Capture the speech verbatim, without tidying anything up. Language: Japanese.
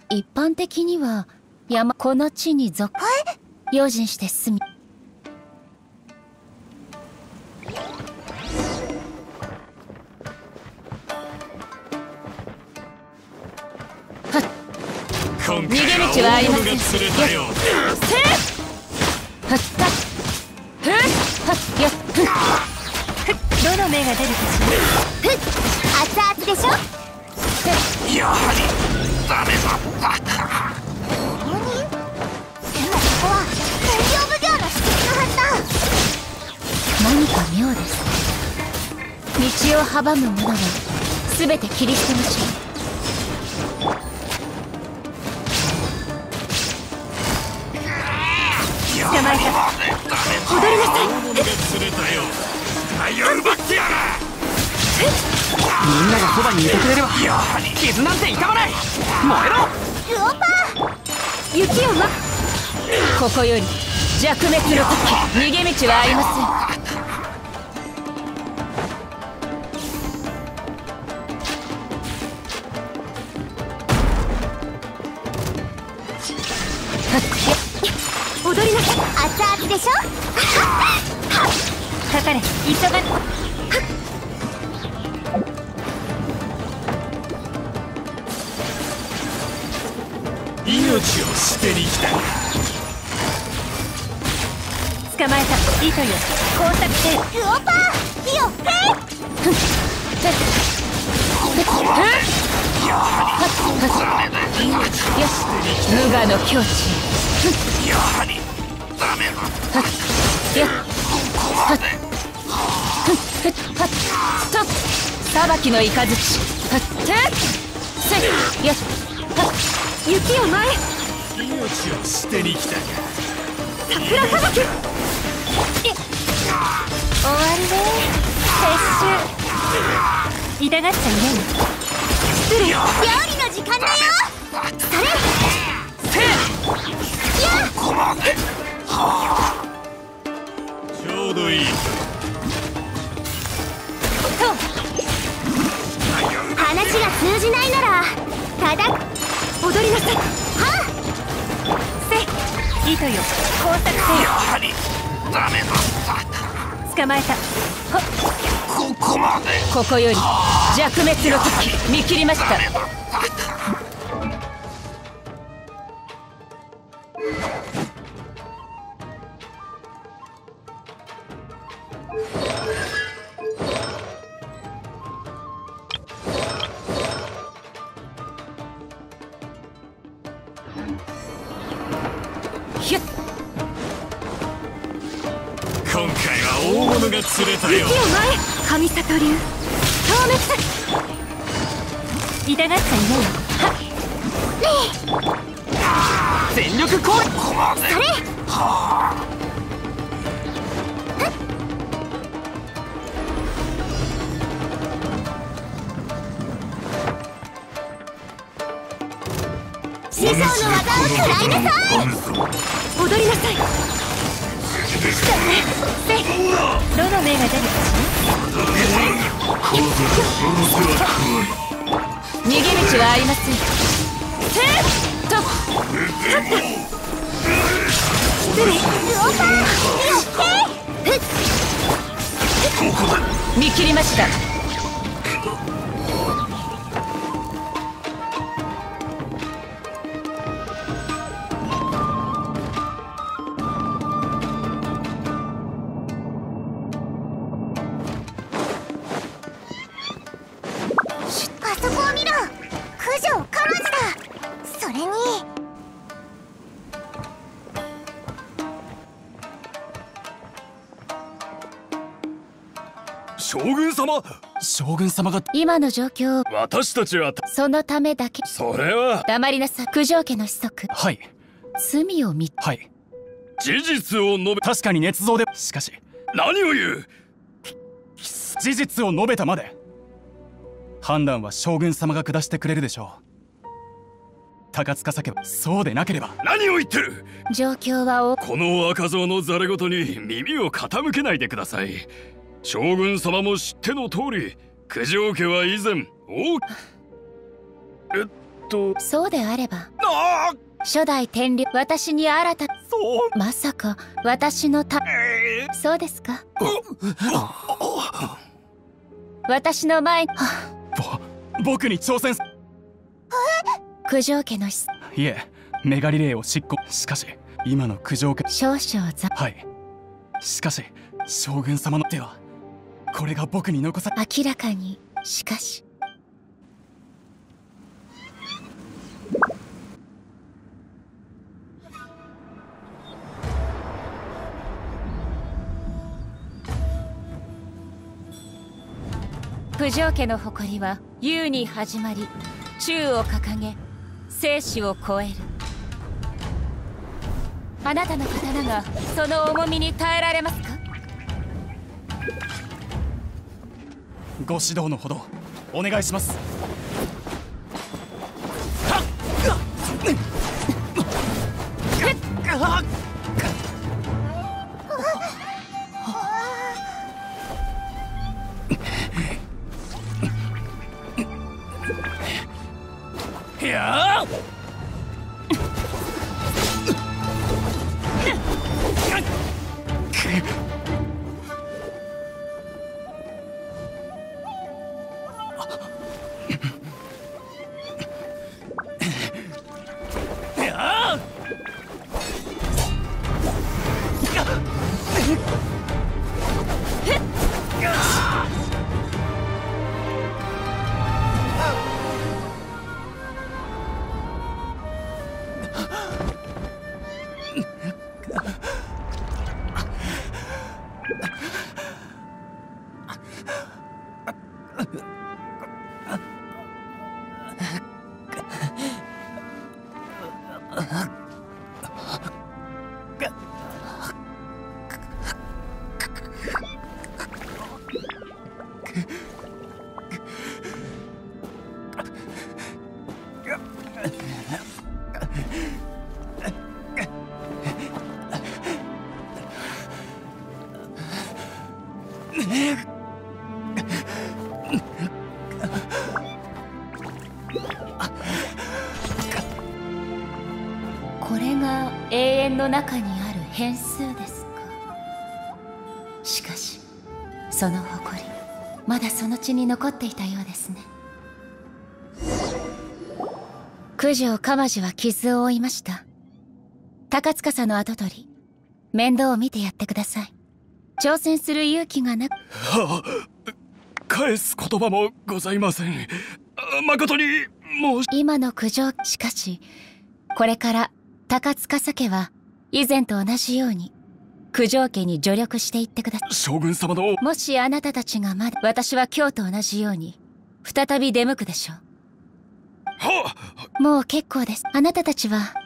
一般的には山この地に属用心して進み。 逃げ道はありません。よっせーはっはっふっはっよっふっどの目が出るかしら。ふっ熱々でしょ。 やはりダメだったか。 何？でもここは天領奉行の敷地のはずだ。 何か妙です。道を阻む者は全て切り捨てましょう。 捕まえた。戻りなさい。 みんながそばにいてくれれば傷なんて痛まない。燃えろルオパー。雪をまここより弱滅の時、逃げ道はありません。 踊りなさい。熱々でしょ。かかれ、急がれ。 命を捨てに来た。 捕まえた。糸よ、工作せルオパー。火をへい。 やはりよし、無我の境地。 やはりダメだ。 よっここまで。 と裁きの雷。はっせいよっ雪を前。 命を捨てに来たか。 桜吹雪。終わりね。撤収。痛がっちゃいないの。失礼。料理の時間だよ。それ。 せい。ここまで。はあ。ちょうどいい。 と。話が通じないならただ踊りなさい。はあ。せい。糸よ、工作せよ。 やはりダメだった。 捕まえた。 ここまで。 ここより弱滅の時、見切りました。ひゅっ。 今回は大物が釣れたよ。 雪を前。神里流消滅。痛がっちゃいないの。はっ。 全力攻撃。 ここまで。 それ。 はあ。 師匠の技を食らいなさい。踊りなさい。せい。どの目が出るかし逃げ道はありません。せーっと失礼。ルオパー。 見切りました。 あそこを見ろ。九条彼女だ。それに将軍様。 将軍様が。 今の状況を私たちはそのためだけ。 それは黙りなさい。九条家の子息。 はい。 罪を見。 はい。 事実を述べ。 確かに捏造で。しかし何を言う。 事実を述べたまで。判断は将軍様が下してくれるでしょう。高塚叫ばそうでなければ。 何を言ってる。 状況はおこの赤蔵のざれ言に耳を傾けないでください。将軍様も知っての通り、九条家は以前大えっとそうであればあ初代天竜、私に新た、 そうまさか私のた、 えそうですか。私の前に、 ぼ僕に挑戦す九条家の子いえメガリレーを執行。しかし今の九条家、 少々ざはいしかし将軍様の手はこれが僕に残さ。 明らかに、しかし九条家の誇りは優に始まり、宙を掲げ生死を超える。あなたの刀がその重みに耐えられますか。 ご指導のほどお願いします。 いやーこれが永遠の中にある変数ですか。しかしその誇り、まだその血に残っていたようですね。九条鎌地は傷を負いました。高司の跡取り、面倒を見てやってください。挑戦する勇気がなく、 はあ、返す言葉もございません。誠に申し今の九条、しかしこれから高司家は以前と同じように九条家に助力していってください。 将軍様のもしあなたたちがまだ、私は今日と同じように再び出向くでしょう。 はもう結構です。あなたたちは